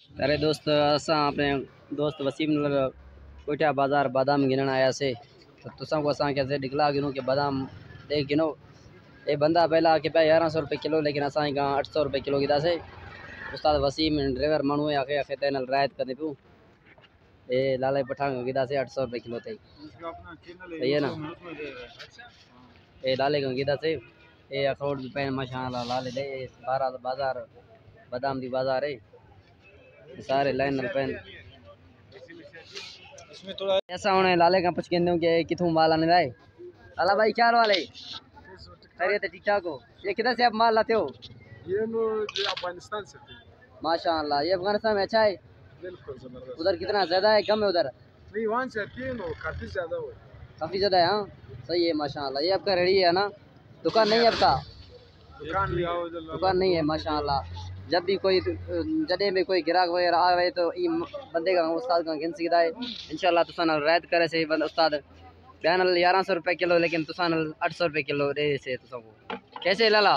अरे दोस्त असां अपने दोस्त वसीम नल कोठिया बाजार बादाम गिनण आया से तो तुसां को असां कैसे दिखला गिनो कि बादाम देख गिनो ये बंदा पहला कि पे 1100 रुपये किलो लेकिन असां का 800 रुपये किलो गिदा से उस्ताद वसीम ड्राइवर मानू है आखे आखे तेनल रायत करने पियो ये लाले पठान गिदा से 800 रुपये किलो थे सही है ना ये लाले का गिदा से ये अखरोट भी पैन माशाल्लाह लाले दे 12 बाजार बादाम दी बाजार है सारे लाइन पेन इसमें थोड़ा ऐसा होने लाले का पूछ के कि किथों माल आने लाए लाला भाई क्या हाल वाले खैरियत है ठीक ठाक हो ये किधर से आप माल लाते हो ये नो जो अफगानिस्तान से थे। माशाल्लाह ये अफगानिस्तान में अच्छा है बिल्कुल जबरदस्त। उधर कितना ज्यादा है कम है उधर नहीं वहाँ से आती है नो काफी ज्यादा हो काफी ज्यादा है हाँ सही है माशाल्लाह ये आपका रेडी है ना दुकान नहीं है आपका दुकान नहीं है माशाल्लाह जब भी कोई जॾहिं भी कोई ग्राहक वगैरह आवे तो ई बंदे का उस्ताद का गिन सघंदा है इंशाल्लाह तुसां नाल रायत करे से बंद उस्ताद ॿिया नाल 1100 रुपये किलो लेकिन तुसां नाल 800 रुपये किलो ॾे से तुसां को कैसे लाला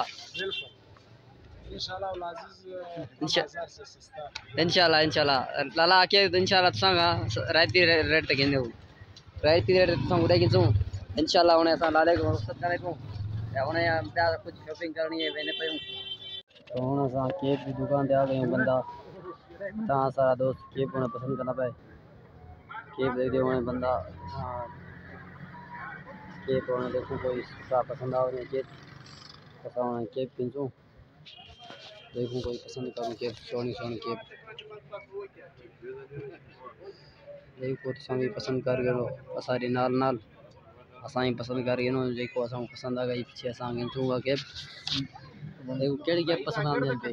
इंशाल्लाह इंशाल्लाह लाला आके इंशाल्लाह तुसां का रायती रेट ते गिंदो रायती रेट तुसां को ॾेई गिंसू इंशाल्लाह उन्हें असां लाले को रुख़सत करे पियूं या उन्हें ॿिया कुछ शॉपिंग करणी है वेने पियूं तो हूँ असां केक की दुकान ते आ गए बंदा तहाँ सारा दोस्त केक उन्हें पसंद करना पे केक देख दे उन्हें बंदा केक उन्हें देखो कोई सा पसंद आ उन्हें केक असां उन्हें केक पिंचूं देखूं कोई पसंद करूं केक सोनी सोनी केक देखो तुसां भी पसंद कर गयो असांजे नाल नाल असां ही पसंद कर गयो जेको असां पसंद आ गई पीछे असां गिनसूंगा केक देखो केड़ी केक पसंद आंदी पे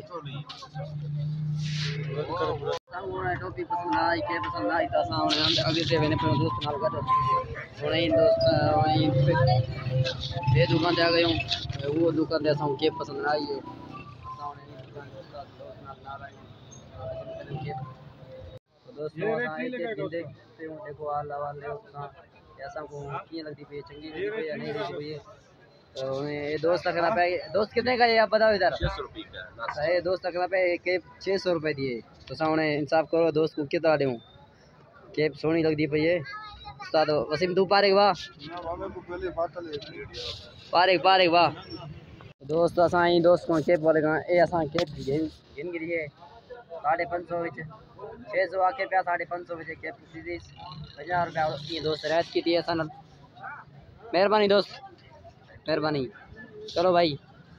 टोपी पसंद आई के पसंद आई तो असां अगे से वेने पे दोस्त नाल गड उन्हें दोस्त उन्हें ये दुकान ते आ गए वो दुकान ते असां केक पसंद आई है असां उन्हें दुकान ते दोस्त नाल आई दोस्तों असां केक गिंदे पे देखो हाल हवाल असां असां को की लगदी पे चंगी लगदी पे या नहीं लगदी पे तो ये दोस्त रखना पे दोस्त कितने का है आप बताओ इधर 600 रुपये का ये दोस्त रखना पे केप 600 रुपये दिए तो सामने इंसाफ करो दोस्त को कितना दूं केप सोनी लगती पे ये उस्ताद वसीम तू पारेग वाह पारेग वाह दोस्त असां ही दोस्त को केप वाले का ए असां केप गिन गिरी है 550 विच 600 आके पे 550 विच केप सीधी 50 रुपया ये दोस्त रात की थी असां मेहरबानी दोस्त मेहरबानी चलो भाई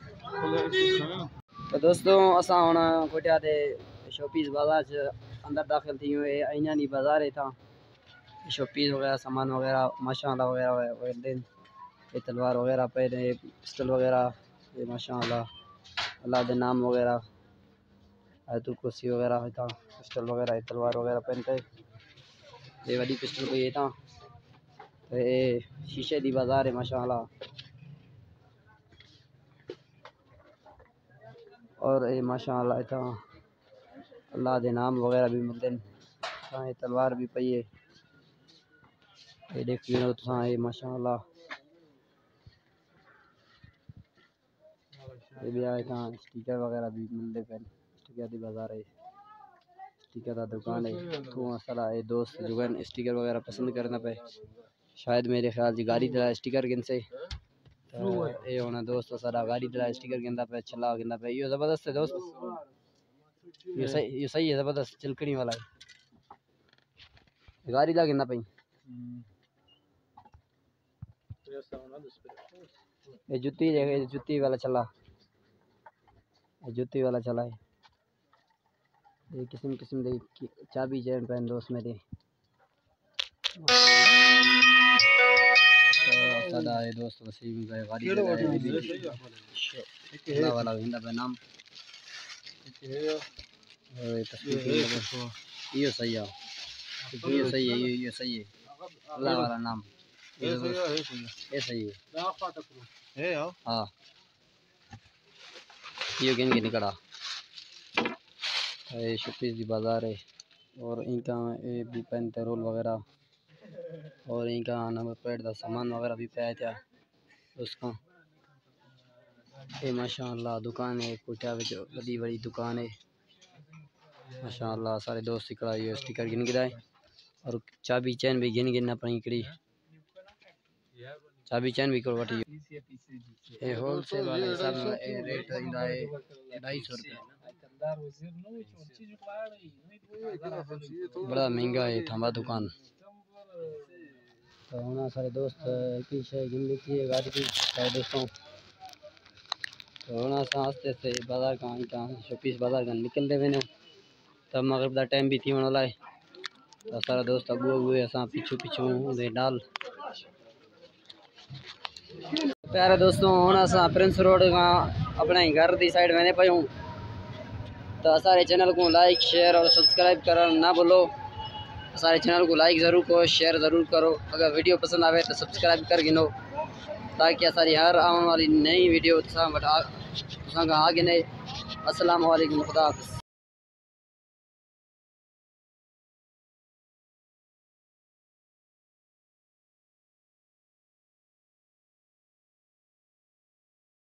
तो दोस्तों असां हुण कोठिया ते शोपीस बाज़ार च अंदर दाखिल थी हुए अइनानी बाज़ार है था शोपीस वगैरह सामान वगैरह माशाल्लाह वगैरह ये तलवार वगैरह पे पिस्टल वगैरह ये माशाल्लाह अल्लाह के नाम वगैरह आयतुल कुर्सी वगैरह है था पिस्टल वगैरह तलवार वगैरह पहनते ये बड़ी पिस्टल कोई है था तो ये शीशे दी बाज़ार है माशाल्लाह और ये माशाल्लाह इतना अल्लाह के नाम वगैरह भी मिलते हैं ये तलवार भी पई है ये देखिए तो ये माशाल्लाह ये भी आए था स्टिकर वगैरह भी मिलते पे स्टिकर की बाजार है स्टिकर का दुकान है तो मसला ये दोस्त जो है स्टिकर वगैरह पसंद करना पे शायद मेरे ख्याल से गाड़ी दिला स्टिकर गिन से ये होना दोस्त सारा गाड़ी दिला स्टिकर गिनता पे चला गिनता पे ये जबरदस्त है दोस्त ये सही है जबरदस्त चिलकड़ी वाला है गाड़ी ला गिनता पे ये जुत्ती वाला चला जुत्ती वाला चला है ये किस्म किस्म दे चाबी चैन पहन दोस्त मेरे सादा है दोस्त वसीम का गाड़ी वाला हिंदा पे नाम ये सही है ये सही है अल्लाह वाला नाम ये सही है हाँ ये गिन के निकला ये शोपीस की बाज़ार है और इनका ये भी पहनते रोल वगैरह और इनका नंबर प्लेट का सामान वगैरह भी पाया था उसका ये माशाल्लाह दुकान है कोठा बड़ी बड़ी दुकान है ماشاءاللہ سارے دوست کڑا یہ سٹیکر گن گرائے اور چابی چین بھی گن گن اپنی کڑی چابی چین بھی کڑوٹی یہ ہول سیل والے حساب میں اے ریٹ ہیندا ہے 250 روپے بڑا مہنگا ہے تھامبا دکان تو ہونا سارے دوست ایک ہی شے گن لیتی ہے گاڑی کی سارے دوستوں تو ہونا آستے سے بازار کا شوپیس بازار کا نکل دے وینے تب مغرب دا ٹائم بھی تھی ہونے والا ہے تو سارا دوست اگو اگو اساں پیچھو پیچھو دے ڈال پیارے دوستوں ہن اساں پرنس روڈ کا اپنے گھر دی سائیڈ وینے پے ہوں تو سارے چینل کو لائک شیئر اور سبسکرائب کرنا نہ بھولو سارے چینل کو لائک ضرور کرو شیئر ضرور کرو اگر ویڈیو پسند آوے تو سبسکرائب کر گنو تاکہ ساری ہر آنے والی نئی ویڈیو تساں کا آگے نہیں السلام علیکم خدا حافظ